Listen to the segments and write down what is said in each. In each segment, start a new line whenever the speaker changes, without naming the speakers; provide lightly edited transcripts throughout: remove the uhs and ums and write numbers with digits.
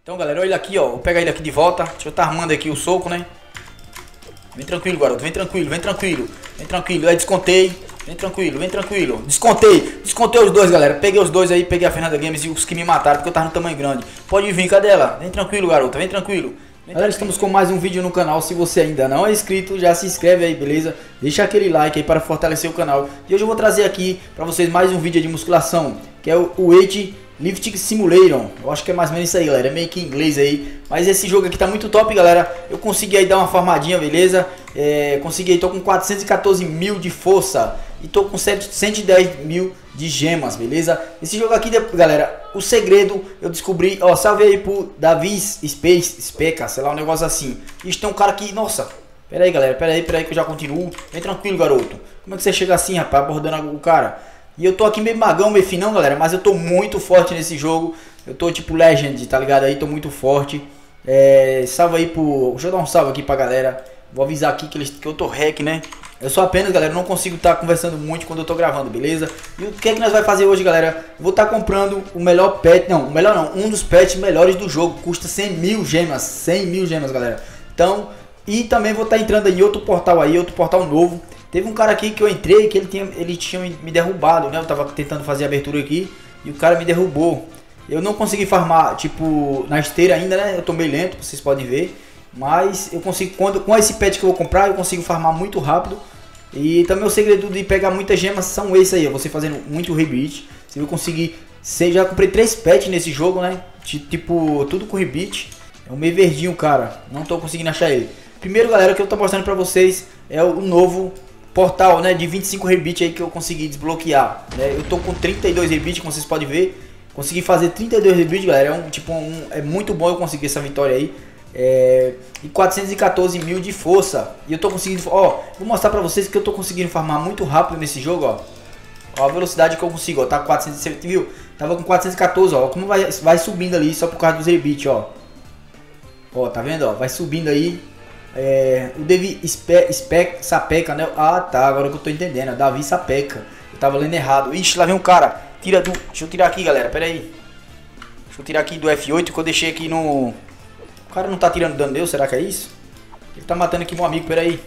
Então, galera, olha ele aqui, ó. Vou pegar ele aqui de volta. Deixa eu estar armando aqui o soco, né? Vem tranquilo, garoto. Vem tranquilo, vem tranquilo. Vem tranquilo. Aí, descontei. Vem tranquilo, vem tranquilo. Descontei. Descontei os dois, galera. Peguei os dois aí. Peguei a Fernanda Games e os que me mataram, porque eu tava no tamanho grande. Pode vir, cadê ela? Vem tranquilo, garota. Vem tranquilo. Galera, estamos com mais um vídeo no canal. Se você ainda não é inscrito, já se inscreve aí, beleza? Deixa aquele like aí para fortalecer o canal. E hoje eu vou trazer aqui para vocês mais um vídeo de musculação, que é o Weight Lifting Simulator. Eu acho que é mais ou menos isso aí, galera. É meio que em inglês aí. Mas esse jogo aqui tá muito top, galera. Eu consegui aí dar uma farmadinha, beleza? Consegui aí, tô com 414 mil de força. E tô com 110 mil de gemas, beleza? Esse jogo aqui, galera, o segredo eu descobri, ó, salve aí pro Davi Speca, sei lá, um negócio assim. Isso tem um cara aqui, nossa, pera aí, galera, pera aí que eu já continuo. Vem tranquilo, garoto. Como é que você chega assim, rapaz, abordando o cara? E eu tô aqui meio magão, meio finão, galera, mas eu tô muito forte nesse jogo. Eu tô tipo Legend, tá ligado aí? Tô muito forte. Salve aí pro... Deixa eu dar um salve aqui pra galera. Vou avisar aqui que eu tô hack, né? Eu só apenas, galera, não consigo estar conversando muito quando eu tô gravando, beleza? E o que é que nós vai fazer hoje, galera? Vou estar comprando o melhor pet, não, o melhor não, um dos pets melhores do jogo. Custa 100 mil gemas, 100 mil gemas, galera. Então, e também vou estar entrando em outro portal aí, outro portal novo. Teve um cara aqui que eu entrei, que ele tinha me derrubado, né? Eu tava tentando fazer a abertura aqui e o cara me derrubou. Eu não consegui farmar, tipo, na esteira ainda, né? Eu tô meio lento, vocês podem ver. Mas eu consigo, com esse pet que eu vou comprar, eu consigo farmar muito rápido. E também o segredo de pegar muitas gemas são esses aí, você fazendo muito rebite. Você vai conseguir, já comprei 3 pets nesse jogo, né? Tipo, tudo com rebite. É um meio verdinho, cara, não tô conseguindo achar ele. Primeiro, galera, que eu tô mostrando pra vocês é o novo portal, né? De 25 rebite aí que eu consegui desbloquear, né? Eu tô com 32 rebite, como vocês podem ver. Consegui fazer 32 rebite, galera, é muito bom eu conseguir essa vitória aí. E 414 mil de força. E eu tô conseguindo, ó, vou mostrar pra vocês que eu tô conseguindo farmar muito rápido nesse jogo, ó. Ó a velocidade que eu consigo, ó, tá 470 mil. Tava com 414, ó, como vai subindo ali só por causa dos rebites, ó. Ó, tá vendo, ó, vai subindo aí. O Davi Sapeca, né? Ah, tá, agora que eu tô entendendo, Davi Sapeca. Eu tava lendo errado. Ixi, lá vem um cara. Deixa eu tirar aqui, galera, pera aí. Deixa eu tirar aqui do F8 que eu deixei aqui no... O cara não tá tirando dano dele, será que é isso? Ele tá matando aqui meu amigo, peraí.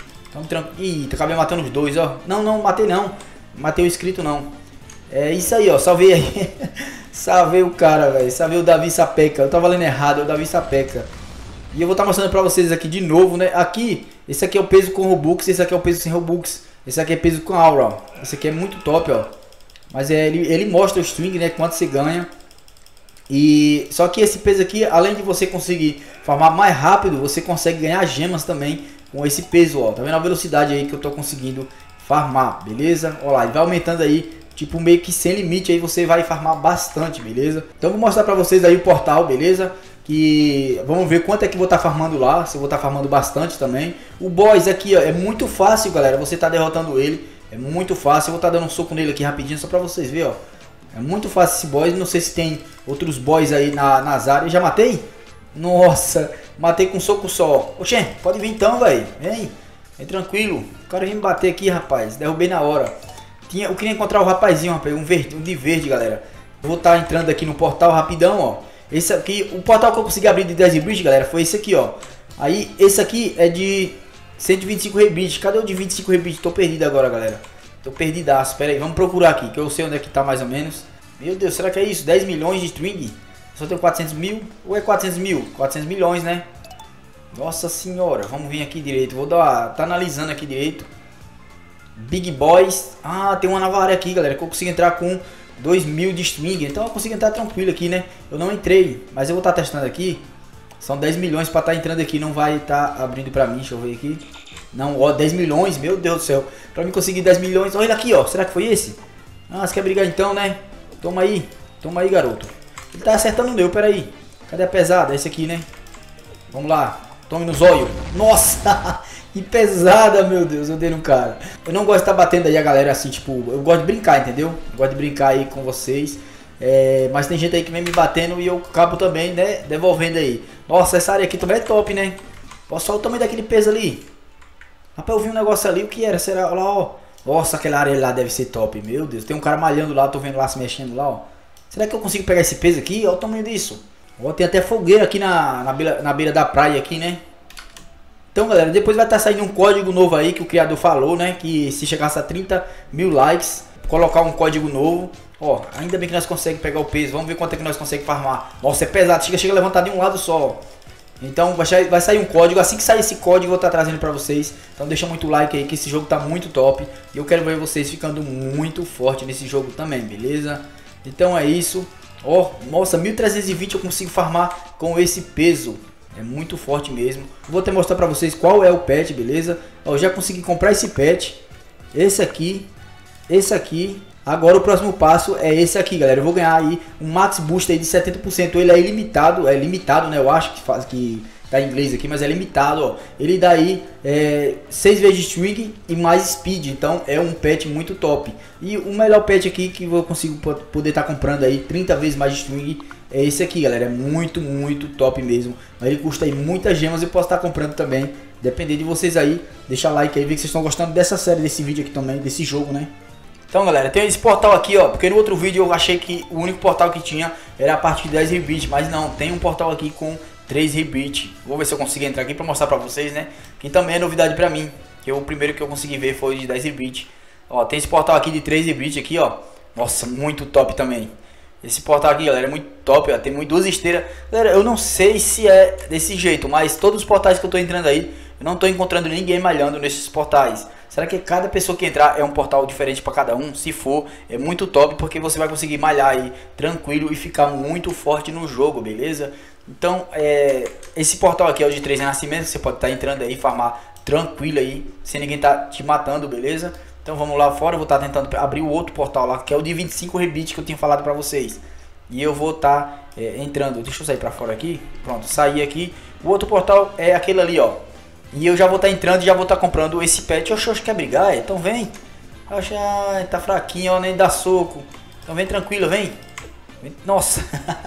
Ih, acabei matando os dois, ó. Não, matei não. Matei o inscrito não. É isso aí, ó, salvei aí. Salvei o cara, velho. Salvei o Davi Sapeca. Eu tava lendo errado, é o Davi Sapeca. E eu vou estar mostrando pra vocês aqui de novo, né? Aqui, esse aqui é o peso com Robux, esse aqui é o peso sem Robux. Esse aqui é peso com Aura, ó. Esse aqui é muito top, ó. Mas ele mostra o string, né? Quanto você ganha. E só que esse peso aqui, além de você conseguir farmar mais rápido, você consegue ganhar gemas também com esse peso, ó. Tá vendo a velocidade aí que eu tô conseguindo farmar, beleza? Olha lá, ele vai aumentando aí, tipo meio que sem limite, aí você vai farmar bastante, beleza? Então eu vou mostrar pra vocês aí o portal, beleza? Que vamos ver quanto é que eu vou estar farmando lá, se eu vou estar farmando bastante também. O boss aqui, ó, é muito fácil, galera, você tá derrotando ele, é muito fácil. Eu vou estar dando um soco nele aqui rapidinho só pra vocês verem, ó. É muito fácil esse boss, não sei se tem outros boys aí nas áreas. Já matei? Nossa, matei com um soco só. Oxê, pode vir então, velho. Vem tranquilo. O cara vem me bater aqui, rapaz. Derrubei na hora. Eu queria encontrar o rapazinho, rapaz, um de verde, galera. Eu vou estar entrando aqui no portal rapidão, ó. Esse aqui, o portal que eu consegui abrir de 10 rebite, galera, foi esse aqui, ó. Aí, esse aqui é de 125 rebite. Cadê o de 25 rebite? Tô perdido agora, galera. Tô perdidaço, pera aí, vamos procurar aqui, que eu sei onde é que tá mais ou menos. Meu Deus, será que é isso? 10 milhões de string? Só tenho 400 mil? Ou é 400 mil? 400 milhões, né? Nossa senhora, vamos vir aqui direito. Vou dar, tá analisando aqui direito. Big Boys. Ah, tem uma nova área aqui, galera, que eu consigo entrar com 2 mil de string. Então eu consigo entrar tranquilo aqui, né? Eu não entrei, mas eu vou estar testando aqui. São 10 milhões para estar entrando aqui, não vai estar abrindo pra mim, deixa eu ver aqui. Não, ó, 10 milhões, meu Deus do céu. Pra mim conseguir 10 milhões, olha aqui, ó. Será que foi esse? Ah, você quer brigar então, né? Toma aí, garoto. Ele tá acertando o meu, peraí. Cadê a pesada? Esse aqui, né? Vamos lá, tome no zóio. Nossa, que pesada, meu Deus, eu dei no cara. Eu não gosto de estar batendo aí a galera assim, tipo, eu gosto de brincar, entendeu? Eu gosto de brincar aí com vocês. Mas tem gente aí que vem me batendo e eu acabo também, né, devolvendo aí. Nossa, essa área aqui também é top, né? Olha só o tamanho daquele peso ali. Rapaz, eu vi um negócio ali, o que era? Será? Olha lá, ó. Nossa, aquela área lá deve ser top, meu Deus. Tem um cara malhando lá, tô vendo lá se mexendo lá, ó. Será que eu consigo pegar esse peso aqui? Olha o tamanho disso. Ó, tem até fogueira aqui na beira da praia aqui, né? Então, galera, depois vai estar saindo um código novo aí que o criador falou, né? Que se chegasse a 30 mil likes, colocar um código novo. Ó, ainda bem que nós conseguimos pegar o peso. Vamos ver quanto é que nós conseguimos farmar. Nossa, é pesado. Chega a levantar de um lado só. Então vai sair um código. Assim que sair esse código eu vou estar trazendo pra vocês. Então deixa muito like aí que esse jogo tá muito top. E eu quero ver vocês ficando muito forte nesse jogo também, beleza? Então é isso. Ó, nossa, 1320 eu consigo farmar com esse peso. É muito forte mesmo. Vou até mostrar pra vocês qual é o pet, beleza? Ó, eu já consegui comprar esse pet. Esse aqui. Esse aqui. Agora o próximo passo é esse aqui, galera. Eu vou ganhar aí um max boost aí de 70%. Ele é ilimitado, né? Eu acho que tá em inglês aqui, mas é limitado, ó. Ele dá aí 6 vezes string e mais speed. Então é um pet muito top. E o melhor pet aqui que eu consigo poder estar comprando aí 30 vezes mais string é esse aqui, galera. É muito, muito top mesmo. Mas ele custa aí muitas gemas. Eu posso estar comprando também. Depender de vocês aí. Deixa like aí, ver que vocês estão gostando dessa série, desse vídeo aqui também, desse jogo, né? Então, galera, tem esse portal aqui, ó, porque no outro vídeo eu achei que o único portal que tinha era a parte de 10 rebite, mas não, tem um portal aqui com 3 rebite. Vou ver se eu consigo entrar aqui pra mostrar pra vocês, né, que também é novidade pra mim, que o primeiro que eu consegui ver foi de 10 rebite. Ó, tem esse portal aqui de 3 rebite aqui, ó, nossa, muito top também. Esse portal aqui, galera, é muito top, ó, tem duas esteiras. Galera, eu não sei se é desse jeito, mas todos os portais que eu tô entrando aí, eu não tô encontrando ninguém malhando nesses portais. Será que cada pessoa que entrar é um portal diferente para cada um? Se for, é muito top, porque você vai conseguir malhar aí tranquilo e ficar muito forte no jogo, beleza? Então, esse portal aqui é o de 3 renascimentos, você pode estar entrando aí, farmar tranquilo aí, sem ninguém tá te matando, beleza? Então vamos lá fora, eu vou estar tentando abrir o outro portal lá, que é o de 25 rebite que eu tinha falado para vocês. E eu vou estar entrando, deixa eu sair para fora aqui, pronto, saí aqui. O outro portal é aquele ali, ó. E eu já vou estar entrando e já vou estar comprando esse pet. Oxe, quer brigar? Então vem. Oxe, tá fraquinho, ó, nem dá soco. Então vem tranquilo, vem. Nossa.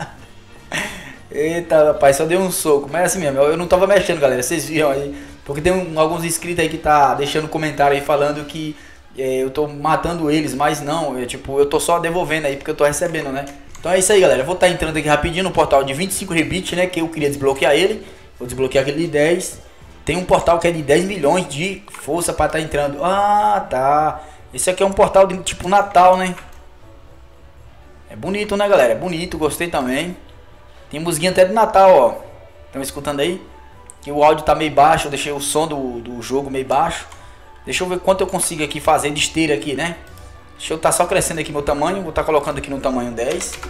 Eita, rapaz, só deu um soco. Mas é assim mesmo, eu não tava mexendo, galera. Vocês viram aí. Porque tem alguns inscritos aí que tá deixando comentário aí falando que eu tô matando eles. Mas não, tipo, eu tô só devolvendo aí porque eu tô recebendo, né? Então é isso aí, galera. Eu vou estar entrando aqui rapidinho no portal de 25 rebite, né? Que eu queria desbloquear ele. Vou desbloquear aquele de 10. Tem um portal que é de 10 milhões de força para estar entrando. Ah, tá. Esse aqui é um portal de tipo Natal, né? É bonito, né, galera? É bonito, gostei também. Tem musiquinha até de Natal, ó. Estão escutando aí? Que o áudio tá meio baixo, eu deixei o som do jogo meio baixo. Deixa eu ver quanto eu consigo aqui fazer de esteira aqui, né? Deixa eu estar só crescendo aqui meu tamanho. Vou estar colocando aqui no tamanho 10.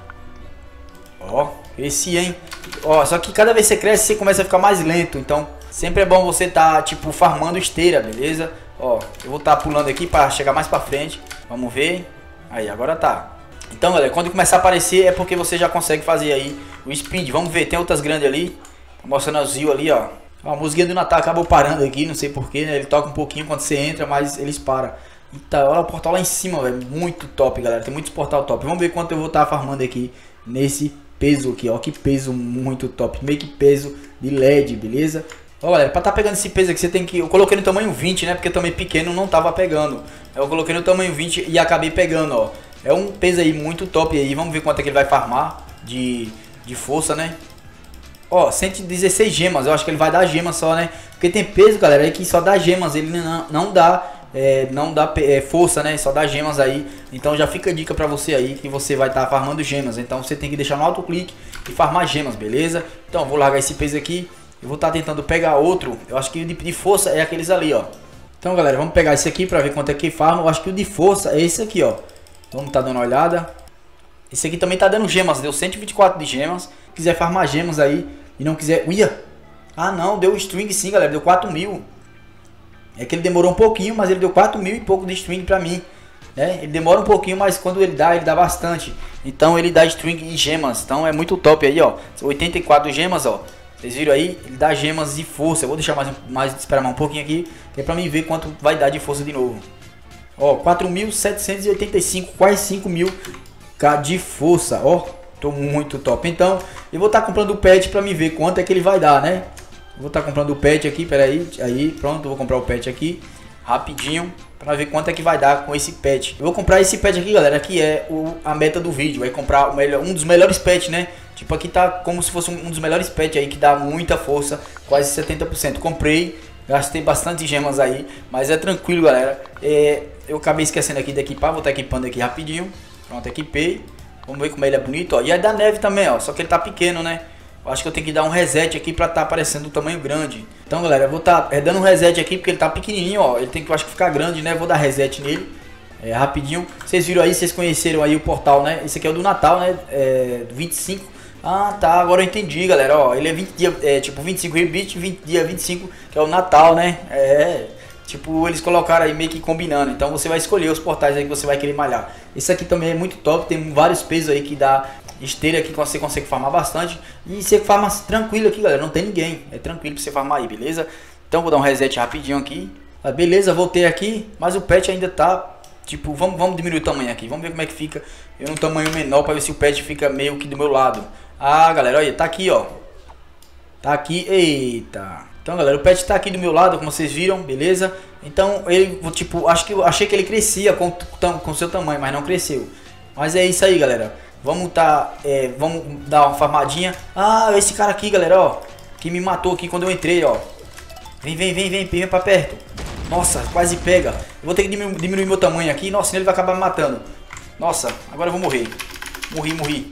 Ó, esse, hein? Ó, só que cada vez que você cresce, você começa a ficar mais lento. Então, sempre é bom você estar, tipo, farmando esteira, beleza? Ó, eu vou estar pulando aqui para chegar mais pra frente. Vamos ver. Aí, agora tá. Então, galera, quando começar a aparecer é porque você já consegue fazer aí o speed. Vamos ver, tem outras grandes ali. Tá mostrando o Zio ali, ó. Ó, a musiquinha do Natal acabou parando aqui, não sei porquê, né? Ele toca um pouquinho quando você entra, mas eles param. Então, olha o portal lá em cima, velho. Muito top, galera. Tem muitos portal top. Vamos ver quanto eu vou estar farmando aqui nesse peso aqui, ó. Que peso muito top. Meio que peso de LED, beleza? Ó, galera, pra tá pegando esse peso aqui, você tem que... Eu coloquei no tamanho 20, né? Porque também pequeno não tava pegando. Eu coloquei no tamanho 20 e acabei pegando, ó. É um peso aí muito top aí. Vamos ver quanto é que ele vai farmar de força, né? Ó, 116 gemas. Eu acho que ele vai dar gemas só, né? Porque tem peso, galera, aí que só dá gemas. Ele não dá força, né? Só dá gemas aí. Então já fica a dica pra você aí que você vai estar farmando gemas. Então você tem que deixar no autoclique e farmar gemas, beleza? Então eu vou largar esse peso aqui. Eu vou estar tentando pegar outro. Eu acho que o de força é aqueles ali, ó. Então, galera, vamos pegar esse aqui pra ver quanto é que farma. Eu acho que o de força é esse aqui, ó. Vamos estar dando uma olhada. Esse aqui também tá dando gemas. Deu 124 de gemas. Se quiser farmar gemas aí e não quiser... Uia! Ah, não. Deu string sim, galera. Deu 4.000. É que ele demorou um pouquinho, mas ele deu 4.000 e pouco de string pra mim. Né? Ele demora um pouquinho, mas quando ele dá bastante. Então ele dá string e gemas. Então é muito top aí, ó. 84 gemas, ó. Vocês viram aí? Ele dá gemas de força. Eu vou deixar esperar mais um pouquinho aqui, que é pra mim ver quanto vai dar de força de novo. Ó, 4.785, quase 5.000k de força. Ó, tô muito top. Então, eu vou estar comprando o pet pra me ver quanto é que ele vai dar, né? Vou estar comprando o pet aqui, peraí. Aí, pronto, vou comprar o pet aqui. Rapidinho. Pra ver quanto é que vai dar com esse pet. Eu vou comprar esse pet aqui, galera, que é a meta do vídeo. Vai comprar um dos melhores pets, né? Tipo, aqui tá como se fosse um dos melhores pets aí, que dá muita força, quase 70%. Comprei, gastei bastante gemas aí, mas é tranquilo, galera. Eu acabei esquecendo aqui de equipar, vou estar equipando aqui rapidinho. Pronto, equipei. Vamos ver como ele é bonito, ó. E é da neve também, ó, só que ele tá pequeno, né? Eu acho que eu tenho que dar um reset aqui pra tá aparecendo o tamanho grande. Então, galera, eu vou tá dando um reset aqui porque ele tá pequenininho, ó. Ele tem que, eu acho que ficar grande, né? Vou dar reset nele, rapidinho. Vocês viram aí, vocês conheceram aí o portal, né? Esse aqui é o do Natal, né? 25. Ah, tá, agora eu entendi, galera, ó. Ele é 20 dias, tipo 25 rebite, 20 dia 25, que é o Natal, né? Tipo, eles colocaram aí meio que combinando. Então você vai escolher os portais aí que você vai querer malhar. Esse aqui também é muito top, tem vários pesos aí que dá esteira aqui que você consegue farmar bastante. E você farma tranquilo aqui, galera, não tem ninguém. É tranquilo pra você farmar aí, beleza? Então vou dar um reset rapidinho aqui. Beleza, voltei aqui, mas o pet ainda tá... Tipo, vamos diminuir o tamanho aqui. Vamos ver como é que fica eu num tamanho menor pra ver se o pet fica meio que do meu lado. Ah, galera, olha, tá aqui, ó. Tá aqui, eita. Então, galera, o pet tá aqui do meu lado, como vocês viram, beleza? Então, ele, tipo, achei que ele crescia com o seu tamanho, mas não cresceu. Mas é isso aí, galera. Vamos vamos dar uma farmadinha. Ah, esse cara aqui, galera, ó, que me matou aqui quando eu entrei, ó. Vem pra perto. Nossa, quase pega. Eu vou ter que diminuir meu tamanho aqui. Nossa, senão ele vai acabar me matando. Nossa, agora eu vou morrer. Morri.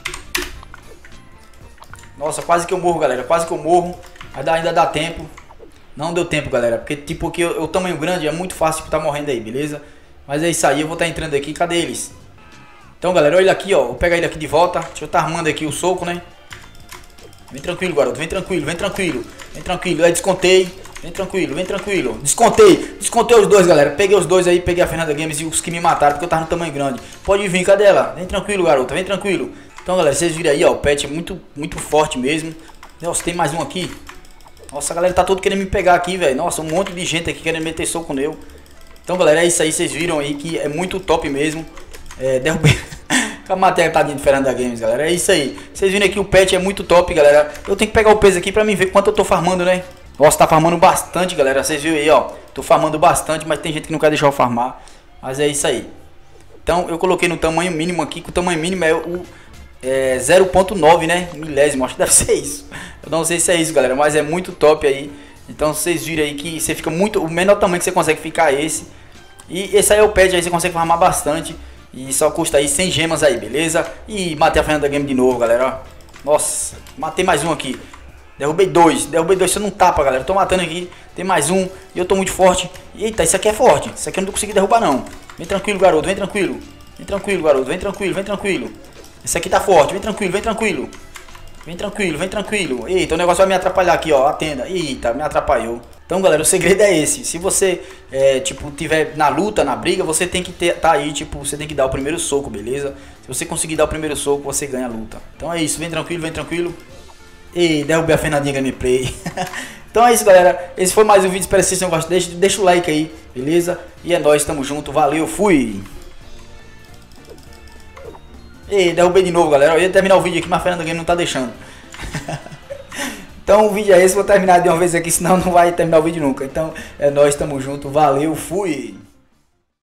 Nossa, quase que eu morro, galera. Quase que eu morro. Ainda dá tempo. Não deu tempo, galera. Porque, tipo, aqui o tamanho grande é muito fácil de tá morrendo aí, beleza? Mas é isso aí. Eu vou estar entrando aqui. Cadê eles? Então, galera, olha aqui, ó. Vou pegar ele aqui de volta. Deixa eu estar armando aqui o soco, né? Vem tranquilo, garoto. Vem tranquilo. Descontei. Vem tranquilo. Descontei os dois, galera. Peguei os dois aí, peguei a Fernanda Games e os que me mataram, porque eu tava no tamanho grande. Pode vir, cadê ela? Vem tranquilo, garota. Vem tranquilo. Então, galera, vocês viram aí, ó. O pet é muito forte mesmo. Nossa, tem mais um aqui. Nossa, a galera tá todo querendo me pegar aqui, velho. Nossa, um monte de gente aqui querendo meter soco nele. Então, galera, é isso aí. Vocês viram aí que é muito top mesmo. Derrubei. Matei a tadinha de Fernanda Games, galera. É isso aí. Vocês viram aqui o pet é muito top, galera. Eu tenho que pegar o peso aqui pra mim ver quanto eu tô farmando, né? Nossa, tá farmando bastante, galera. Vocês viram aí, ó. Tô farmando bastante, mas tem gente que não quer deixar eu farmar. Mas é isso aí. Então, eu coloquei no tamanho mínimo aqui, que o tamanho mínimo é o 0.9, né? Milésimo, acho que deve ser isso. Eu não sei se é isso, galera, mas é muito top aí. Então, vocês viram aí que você fica muito... O menor tamanho que você consegue ficar é esse. E esse aí é o pet, aí você consegue farmar bastante. E só custa aí 100 gemas aí, beleza? E matei a Fernanda Game de novo, galera, ó. Nossa, matei mais um aqui. Derrubei dois, você não tapa, galera. Tô matando aqui, tem mais um. E eu tô muito forte. Eita, isso aqui é forte. Isso aqui eu não tô conseguindo derrubar, não. Vem tranquilo, garoto, vem tranquilo. Garoto, vem tranquilo. Esse aqui tá forte, vem tranquilo. Eita, o negócio vai me atrapalhar aqui, ó, a tenda. Eita, me atrapalhou. Então, galera, o segredo é esse. Se você, tipo, tiver na luta, na briga, você tem que tá aí, tipo, você tem que dar o primeiro soco, beleza? Se você conseguir dar o primeiro soco, você ganha a luta. Então é isso, vem tranquilo. E derrubei a Fernandinha Gameplay. Então é isso, galera. Esse foi mais um vídeo. Espero que vocês tenham gostado. Deixa o like aí, beleza? E é nóis, tamo junto. Valeu, fui! E derrubei de novo, galera. Eu ia terminar o vídeo aqui, mas a Fernanda Game não tá deixando. Então o vídeo é esse. Vou terminar de uma vez aqui, senão não vai terminar o vídeo nunca. Então é nóis, tamo junto. Valeu, fui!